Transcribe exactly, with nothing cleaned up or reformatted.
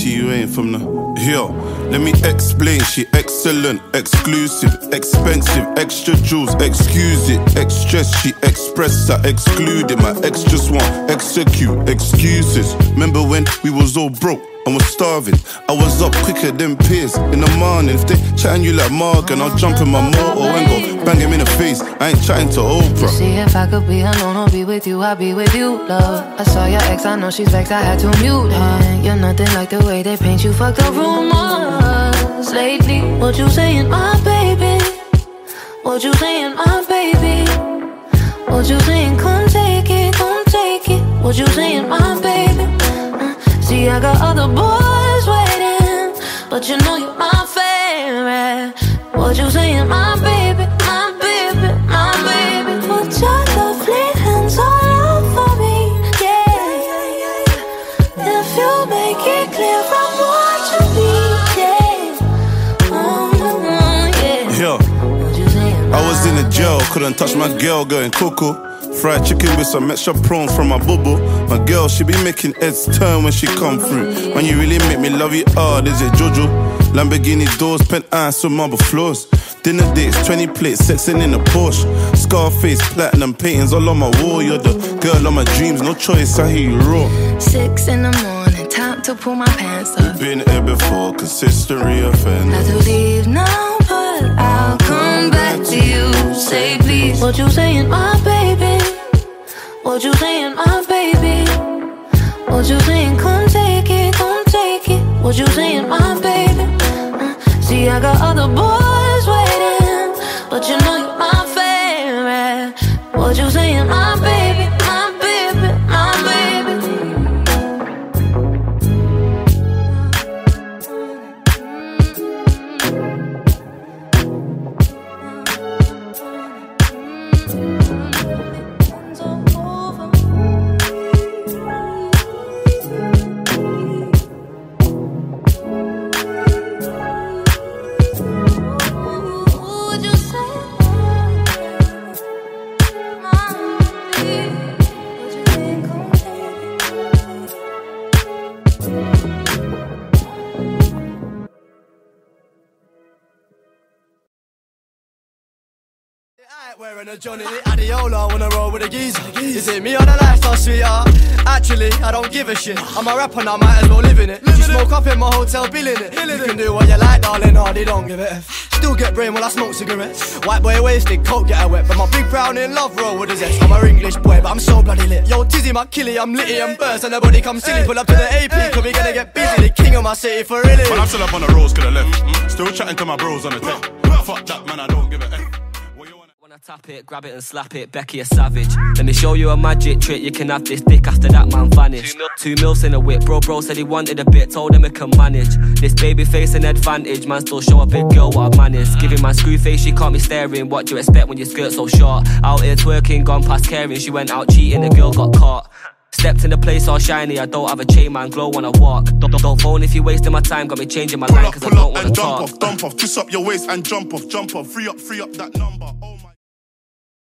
Tion Wayne from the yo. Let me explain, she excellent, exclusive, expensive, extra jewels, excuse it, extra, she express, I excluded, my ex just want execute excuses. Remember when we was all broke and was starving? I was up quicker than Piers in the morning. If they chatting you like Morgan, I'll jump in my motor and go bang him in the face. I ain't chatting to Oprah. You see, if I could be alone or be with you, I'd be with you, love. I saw your ex, I know she's vexed, I had to mute her. You're nothing like the way they paint you, fuck the rumors lately. What you saying, my baby? What you saying, my baby? What you saying, come take it, come take it. What you saying, my baby? See, I got other boys waiting, but you know you're my favorite. What you saying, my baby, my baby, my baby? Put your lovely hands all over me, yeah. If you make it clear from what you need, yeah. Oh, yeah. Yo, what you saying, I was in the jail, couldn't touch my girl, going cuckoo. Fried chicken with some extra prawns from my bubble. My girl, she be making heads turn when she come through. When you really make me love you hard, is it Jojo? Lamborghini doors, penthouse with marble floors. Dinner dates, twenty plates, sexing in a Porsche. Scarface, platinum paintings all on my wall. You're the girl of my dreams, no choice, I hear you roar. Six in the morning, time to pull my pants up. Been here before, cause history offends. Had to leave now, but I'll come back to you. Say please, what you saying, my baby? What you saying, my baby? What you saying, come take it, come take it. What you saying, my baby? Uh, see, I got other boys waiting, but you know you're my favorite. What you saying, my baby, my baby, my baby? Wearing a Johnny Adiola, wanna roll with a geezer. Is it me or the lifestyle, sweetheart? Actually, I don't give a shit. I'm a rapper now, might as well live in it. You smoke up in my hotel, bill in it. You can do what you like, darling, hardy, don't give a F. Still get brain while I smoke cigarettes. White boy wasted, coke get her wet. But my big brown in love roll with a zest. I'm a English boy, but I'm so bloody lit. Yo, Tizzy, my killie, I'm litty and burst. And nobody come silly, pull up to the A P, cause we gonna get busy. The king of my city for really. When I'm still up on the roads, could have left. Mm? Still chatting to my bros on the tech. Fuck that, man, I don't give a F. Tap it, grab it and slap it, Becky a savage. Let me show you a magic trick, you can have this dick after that man vanished. Two mils in a whip, bro bro said he wanted a bit, told him he can manage. This baby face an advantage, man still show a big girl what a man is. Giving my screw face, she can't be staring, what do you expect when your skirt's so short? Out here twerking, gone past caring, she went out cheating, the girl got caught. Stepped in the place all shiny, I don't have a chain man, glow when I walk. Don't, don't phone if you wasting my time, got me changing my line cause I don't wanna talk. Pull up, pull up and dump off, dump off, twist up your waist and jump off, jump off, free up, free up that number. Oh.